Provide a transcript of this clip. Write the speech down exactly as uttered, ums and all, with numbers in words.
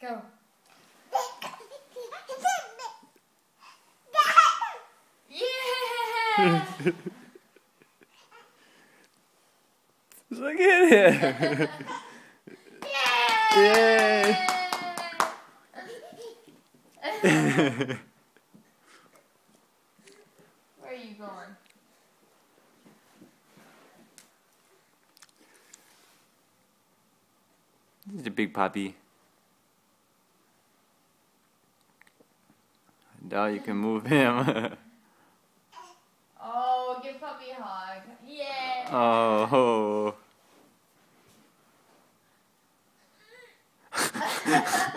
Go. Yeah! Look at him! Yay! Where are you going? He's a big puppy. Now you can move him. Oh, give puppy a hug. Yeah! Oh.